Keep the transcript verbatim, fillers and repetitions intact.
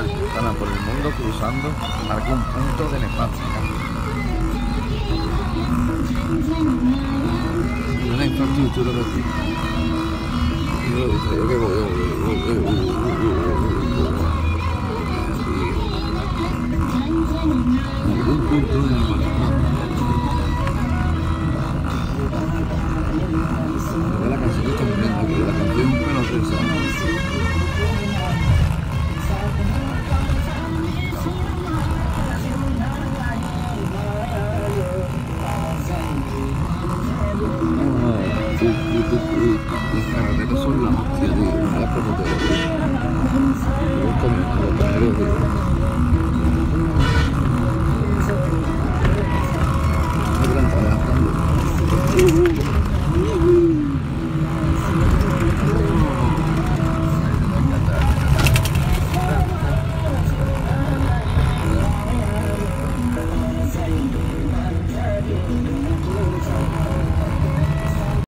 Están por el mundo cruzando algún punto de Nefancia. Una infraestructura de aquí. Yo que voy, yo algún punto de Nefancia. La canción que están viendo aquí, la canción pelotuda. Las carreteras son la hostia, tío. Las carreteras. Los camiones, los camiones, tío.